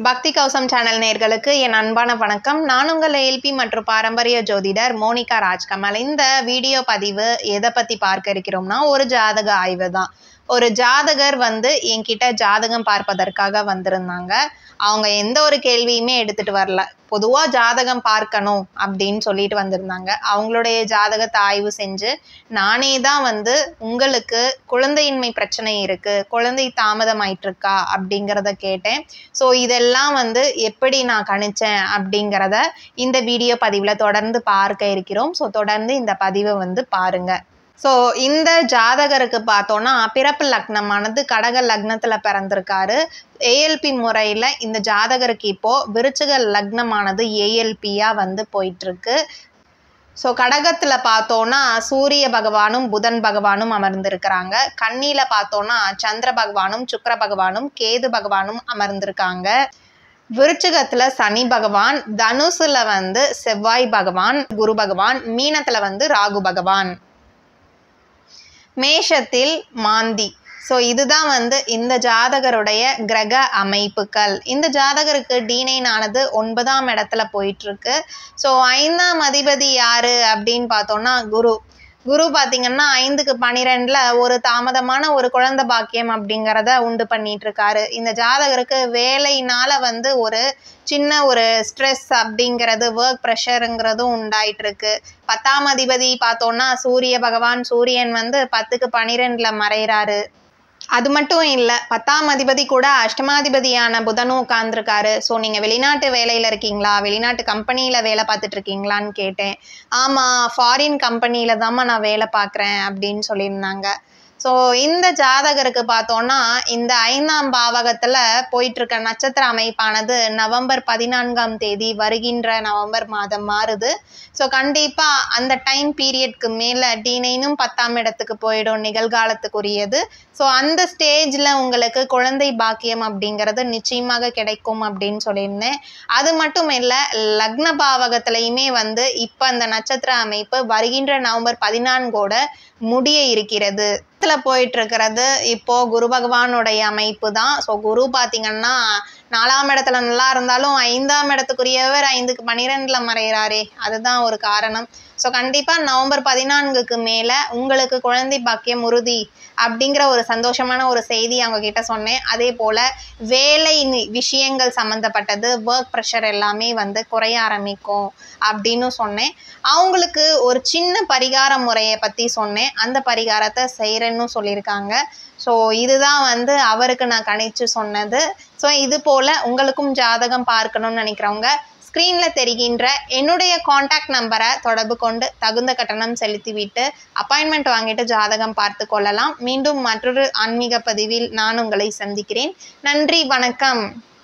பக்தி கௌசம் சேனல் நேயர்களுக்கு என் அன்பான வணக்கம். நான் உங்கள் ஏஎல்பி மற்றும் பாரம்பரிய ஜோதிடர் மோனிகா ராஜ்கமல். இந்த வீடியோ பதிவு எதை பற்றி பார்க்க இருக்கிறோம்னா, ஒரு ஜாதக ஆய்வு தான். ஒரு ஜாதகர் என்கிட்ட ஜாதகம் பார்ப்பதற்காக வந்திருந்தாங்க. அவங்க எந்த ஒரு கேள்வியுமே எடுத்துட்டு வரல. பொதுவாக ஜாதகம் பார்க்கணும் அப்படின்னு சொல்லிட்டு வந்திருந்தாங்க. அவங்களுடைய ஜாதகத்தை ஆய்வு செஞ்சு நானே தான் உங்களுக்கு குழந்தையின்மை பிரச்சனை இருக்கு, குழந்தை தாமதமாயிட்டு இருக்கா அப்படிங்கிறத கேட்டேன். ஸோ இதெல்லாம் எப்படி நான் கணிச்சேன் அப்படிங்கிறத இந்த வீடியோ பதிவில் தொடர்ந்து பார்க்க இருக்கிறோம். ஸோ தொடர்ந்து இந்த பதிவை பாருங்க. ஸோ இந்த ஜாதகருக்கு பார்த்தோன்னா பிறப்பு லக்னமானது கடக லக்னத்தில் பிறந்திருக்காரு. ஏஎல்பி முறையில் இந்த ஜாதகருக்கு இப்போது விருச்சிக லக்னமானது ஏஎல்பியாக போயிட்டுருக்கு. ஸோ கடகத்தில் பார்த்தோன்னா சூரிய பகவானும் புதன் பகவானும் அமர்ந்திருக்கிறாங்க. கன்னியில் பார்த்தோன்னா சந்திர பகவானும் சுக்கிர பகவானும் கேது பகவானும் அமர்ந்திருக்காங்க. விருச்சிகத்தில் சனி பகவான், தனுசுல செவ்வாய் பகவான் குரு பகவான், மீனத்தில் ராகு பகவான், மேஷத்தில் மாந்தி. ஸோ இதுதான் இந்த ஜாதகருடைய கிரக அமைப்புகள். இந்த ஜாதகருக்கு D9 ஆனது 9ஆம் இடத்துல போயிட்டுருக்கு. ஸோ 5ஆம் அதிபதி யாரு அப்படின்னு பார்த்தோன்னா குரு பார்த்தீங்கன்னா 5க்கு 12ல் ஒரு தாமதமான ஒரு குழந்தை பாக்கியம் அப்படிங்கிறத உண்டு பண்ணிட்டு இருக்காரு. இந்த ஜாதகருக்கு வேலையினால ஒரு சின்ன ஒரு ஸ்ட்ரெஸ் அப்படிங்கிறது, ஒர்க் ப்ரெஷருங்கிறதும் உண்டாயிட்டு இருக்கு. 10ஆம் அதிபதி பார்த்தோன்னா சூரிய பகவான், சூரியன் 10க்கு 12ல் மறைகிறாரு. அது மட்டும் இல்லை, 10ஆம் அதிபதி கூட அஷ்டமாதிபதியான புதனும் உட்கார்ந்துருக்காரு. ஸோ நீங்கள் வெளிநாட்டு வேலையில் இருக்கீங்களா, வெளிநாட்டு கம்பெனியில் வேலை பார்த்துட்டு இருக்கீங்களான்னு கேட்டேன். ஆமாம், ஃபாரின் கம்பெனியில் தாம்மா நான் வேலை பார்க்குறேன் அப்படின்னு சொல்லியிருந்தாங்க. ஸோ இந்த ஜாதகருக்கு பார்த்தோன்னா இந்த 5ஆம் பாவகத்தில் போயிட்டுருக்க நட்சத்திர அமைப்பானது நவம்பர் 14ஆம் தேதி வருகின்ற நவம்பர் மாதம் மாறுது. ஸோ கண்டிப்பாக அந்த டைம் பீரியட்க்கு மேலே D9ம் 10ஆம் இடத்துக்கு போயிடும், நிகழ்காலத்துக்குரியது. ஸோ அந்த ஸ்டேஜில் உங்களுக்கு குழந்தை பாக்கியம் அப்படிங்கிறது நிச்சயமாக கிடைக்கும் அப்படின்னு சொல்லியிருந்தேன். அது மட்டும் இல்லை, லக்ன பாவகத்திலையுமே இப்போ அந்த நட்சத்திர அமைப்பு வருகின்ற நவம்பர் 14ஓட முடிய இருக்கிறது. போயிட்டு இருக்கிறது இப்போ குரு பகவானுடைய அமைப்பு தான். ஸோ குரு பார்த்தீங்கன்னா 4ஆம் இடத்துல நல்லா இருந்தாலும் 5ஆம் இடத்துக்குரியவர் 5க்கு 12ல் மறைகிறாரே, அதுதான் ஒரு காரணம். ஸோ கண்டிப்பாக நவம்பர் 14க்கு மேலே உங்களுக்கு குழந்தை பாக்கியம் உறுதி அப்படிங்கிற ஒரு சந்தோஷமான ஒரு செய்தி அவங்க கிட்ட சொன்னேன். அதே போல் வேலை விஷயங்கள் சம்மந்தப்பட்டது, ஒர்க் ப்ரெஷர் எல்லாமே குறைய ஆரம்பிக்கும் அப்படின்னு சொன்னேன். அவங்களுக்கு ஒரு சின்ன பரிகார முறையை பற்றி சொன்னேன். அந்த பரிகாரத்தை செய்கிறேன்னு சொல்லியிருக்காங்க. ஸோ இதுதான் அவருக்கு நான் கணிச்சு சொன்னது. ஸோ இது போல் உங்களுக்கும் ஜாதகம் பார்க்கணும்னு நினைக்கிறவங்க ஸ்க்ரீனில் தெரிகின்ற என்னுடைய காண்டாக்ட் நம்பரை தொடர்பு கொண்டு தகுந்த கட்டணம் செலுத்திவிட்டு அப்பாயின்மெண்ட் வாங்கிட்டு ஜாதகம் பார்த்து கொள்ளலாம். மீண்டும் மற்றொரு ஆன்மீக பதிவில் நான் உங்களை சந்திக்கிறேன். நன்றி, வணக்கம்.